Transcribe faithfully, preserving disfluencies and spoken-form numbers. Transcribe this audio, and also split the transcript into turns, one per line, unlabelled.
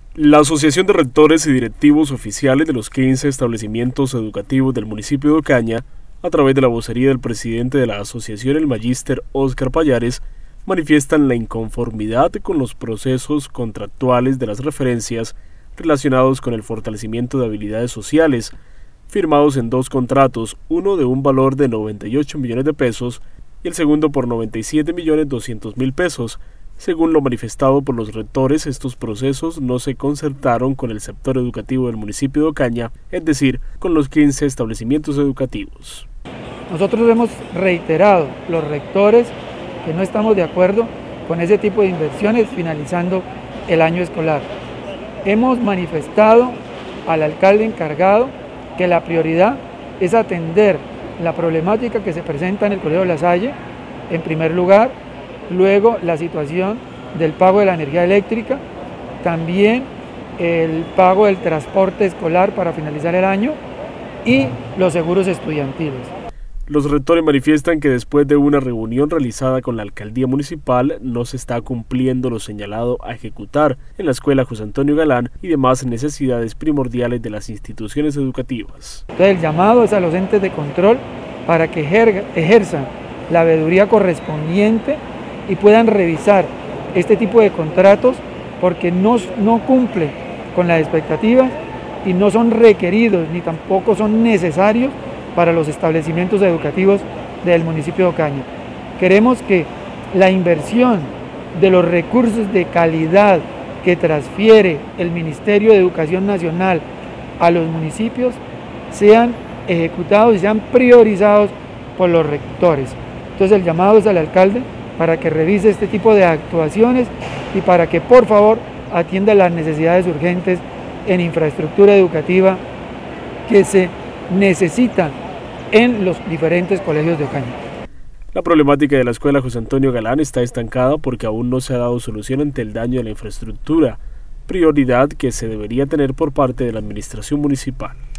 La Asociación de Rectores y Directivos Oficiales de los quince establecimientos educativos del municipio de Ocaña, a través de la vocería del presidente de la asociación, el magíster Óscar Pallares, manifiestan la inconformidad con los procesos contractuales de las referencias relacionados con el fortalecimiento de habilidades sociales, firmados en dos contratos, uno de un valor de noventa y ocho millones de pesos y el segundo por noventa y siete millones doscientos mil pesos. Según lo manifestado por los rectores, estos procesos no se concertaron con el sector educativo del municipio de Ocaña, es decir, con los quince establecimientos educativos.
Nosotros hemos reiterado, los rectores, que no estamos de acuerdo con ese tipo de inversiones finalizando el año escolar. Hemos manifestado al alcalde encargado que la prioridad es atender la problemática que se presenta en el Colegio La Salle, en primer lugar, luego la situación del pago de la energía eléctrica, también el pago del transporte escolar para finalizar el año y los seguros estudiantiles.
Los rectores manifiestan que después de una reunión realizada con la alcaldía municipal no se está cumpliendo lo señalado a ejecutar en la escuela José Antonio Galán y demás necesidades primordiales de las instituciones educativas.
Entonces el llamado es a los entes de control para que ejerzan la veeduría correspondiente y puedan revisar este tipo de contratos porque no, no cumple con las expectativas y no son requeridos ni tampoco son necesarios para los establecimientos educativos del municipio de Ocaña. Queremos que la inversión de los recursos de calidad que transfiere el Ministerio de Educación Nacional a los municipios sean ejecutados y sean priorizados por los rectores. Entonces el llamado es al alcalde para que revise este tipo de actuaciones y para que por favor atienda las necesidades urgentes en infraestructura educativa que se necesitan en los diferentes colegios de Ocaña.
La problemática de la escuela José Antonio Galán está estancada porque aún no se ha dado solución ante el daño de la infraestructura, prioridad que se debería tener por parte de la administración municipal.